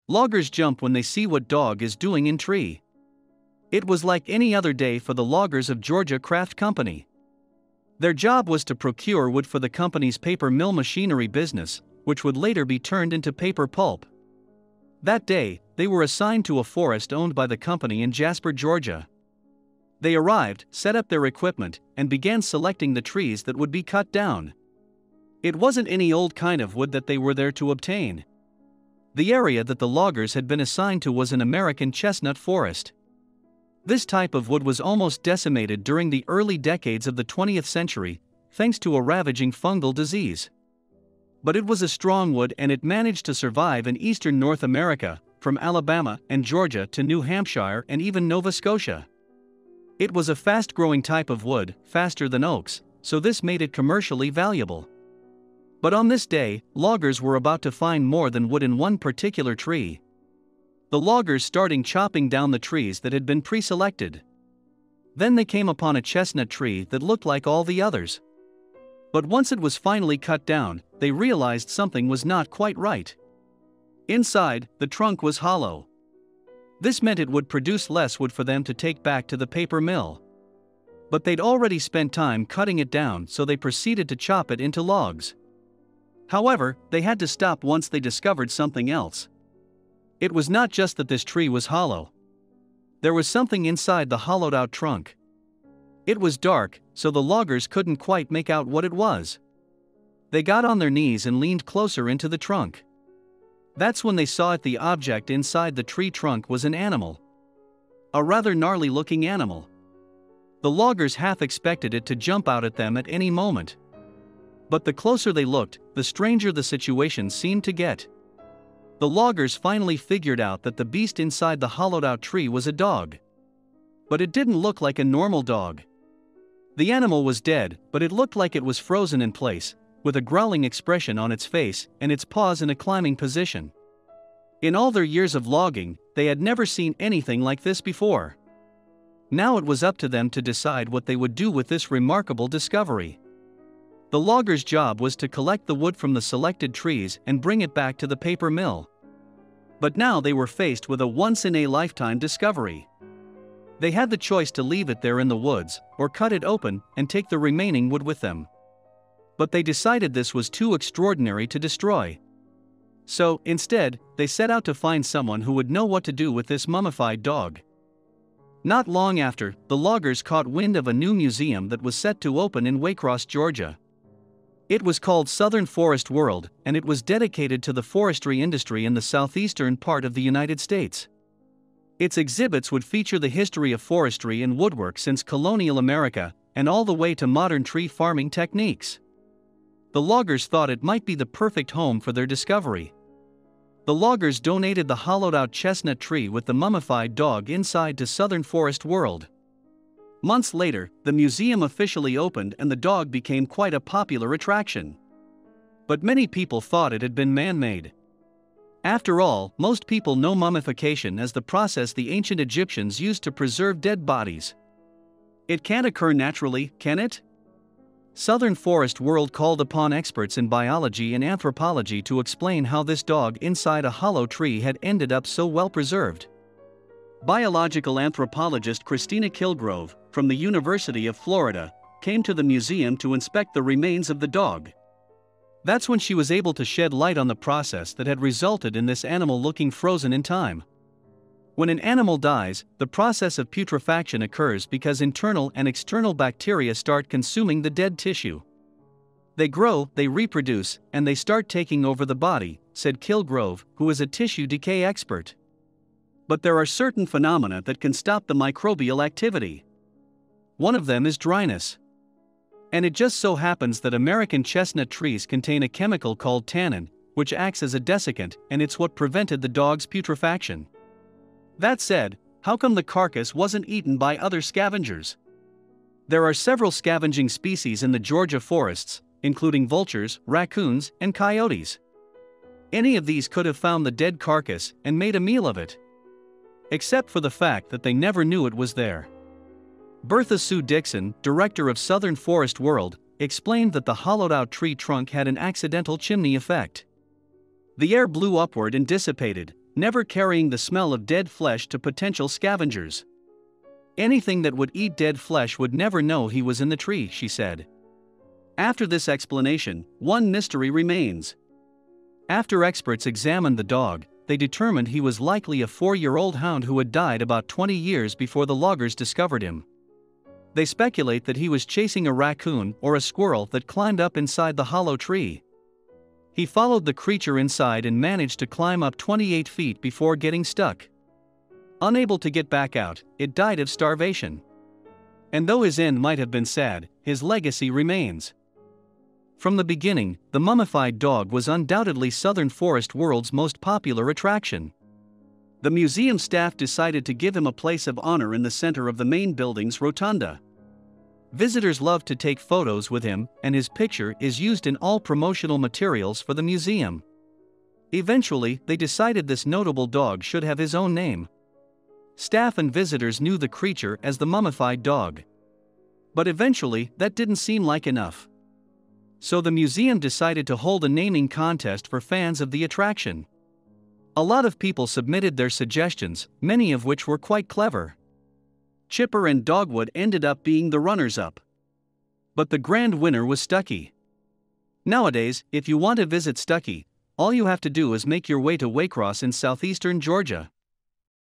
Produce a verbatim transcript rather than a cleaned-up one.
Loggers jump when they see what dog is doing in tree. It was like any other day for the loggers of Georgia Craft Company. Their job was to procure wood for the company's paper mill machinery business, which would later be turned into paper pulp. That day, they were assigned to a forest owned by the company in Jasper, Georgia. They arrived, set up their equipment, and began selecting the trees that would be cut down. It wasn't any old kind of wood that they were there to obtain. The area that the loggers had been assigned to was an American chestnut forest. This type of wood was almost decimated during the early decades of the twentieth century, thanks to a ravaging fungal disease. But it was a strong wood and it managed to survive in eastern North America, from Alabama and Georgia to New Hampshire and even Nova Scotia. It was a fast-growing type of wood, faster than oaks, so this made it commercially valuable. But on this day, loggers were about to find more than wood in one particular tree. The loggers started chopping down the trees that had been pre-selected. Then they came upon a chestnut tree that looked like all the others. But once it was finally cut down, they realized something was not quite right. Inside, the trunk was hollow. This meant it would produce less wood for them to take back to the paper mill. But they'd already spent time cutting it down, so they proceeded to chop it into logs. However, they had to stop once they discovered something else. It was not just that this tree was hollow. There was something inside the hollowed-out trunk. It was dark, so the loggers couldn't quite make out what it was. They got on their knees and leaned closer into the trunk. That's when they saw it. The object inside the tree trunk was an animal. A rather gnarly-looking animal. The loggers half expected it to jump out at them at any moment. But the closer they looked, the stranger the situation seemed to get. The loggers finally figured out that the beast inside the hollowed-out tree was a dog. But it didn't look like a normal dog. The animal was dead, but it looked like it was frozen in place, with a growling expression on its face and its paws in a climbing position. In all their years of logging, they had never seen anything like this before. Now it was up to them to decide what they would do with this remarkable discovery. The loggers' job was to collect the wood from the selected trees and bring it back to the paper mill. But now they were faced with a once-in-a-lifetime discovery. They had the choice to leave it there in the woods, or cut it open and take the remaining wood with them. But they decided this was too extraordinary to destroy. So, instead, they set out to find someone who would know what to do with this mummified dog. Not long after, the loggers caught wind of a new museum that was set to open in Waycross, Georgia. It was called Southern Forest World, and it was dedicated to the forestry industry in the southeastern part of the United States. Its exhibits would feature the history of forestry and woodwork since colonial America, and all the way to modern tree farming techniques. The loggers thought it might be the perfect home for their discovery. The loggers donated the hollowed-out chestnut tree with the mummified dog inside to Southern Forest World. Months later, the museum officially opened and the dog became quite a popular attraction. But many people thought it had been man-made. After all, most people know mummification as the process the ancient Egyptians used to preserve dead bodies. It can't occur naturally, can it? Southern Forest World called upon experts in biology and anthropology to explain how this dog inside a hollow tree had ended up so well preserved. Biological anthropologist Christina Kilgrove, from the University of Florida, came to the museum to inspect the remains of the dog. That's when she was able to shed light on the process that had resulted in this animal looking frozen in time. When an animal dies, the process of putrefaction occurs because internal and external bacteria start consuming the dead tissue. They grow, they reproduce, and they start taking over the body, said Kilgrove, who is a tissue decay expert. But there are certain phenomena that can stop the microbial activity. One of them is dryness. And it just so happens that American chestnut trees contain a chemical called tannin, which acts as a desiccant, and it's what prevented the dog's putrefaction. That said, how come the carcass wasn't eaten by other scavengers? There are several scavenging species in the Georgia forests, including vultures, raccoons, and coyotes. Any of these could have found the dead carcass and made a meal of it. Except for the fact that they never knew it was there. Bertha Sue Dixon, director of Southern Forest World, explained that the hollowed-out tree trunk had an accidental chimney effect. The air blew upward and dissipated, never carrying the smell of dead flesh to potential scavengers. Anything that would eat dead flesh would never know he was in the tree, she said. After this explanation, one mystery remains. After experts examined the dog, they determined he was likely a four-year-old hound who had died about twenty years before the loggers discovered him. They speculate that he was chasing a raccoon or a squirrel that climbed up inside the hollow tree. He followed the creature inside and managed to climb up twenty-eight feet before getting stuck. Unable to get back out, it died of starvation. And though his end might have been sad, his legacy remains. From the beginning, the mummified dog was undoubtedly Southern Forest World's most popular attraction. The museum staff decided to give him a place of honor in the center of the main building's rotunda. Visitors love to take photos with him, and his picture is used in all promotional materials for the museum. Eventually, they decided this notable dog should have his own name. Staff and visitors knew the creature as the mummified dog. But eventually, that didn't seem like enough. So the museum decided to hold a naming contest for fans of the attraction. A lot of people submitted their suggestions, many of which were quite clever. Chipper and Dogwood ended up being the runners-up. But the grand winner was Stucky. Nowadays, if you want to visit Stucky, all you have to do is make your way to Waycross in southeastern Georgia.